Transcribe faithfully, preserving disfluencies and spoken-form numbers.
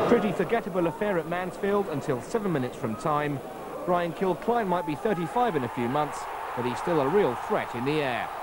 Pretty forgettable affair at Mansfield until seven minutes from time. Kilcline might be thirty-five in a few months, but he's still a real threat in the air.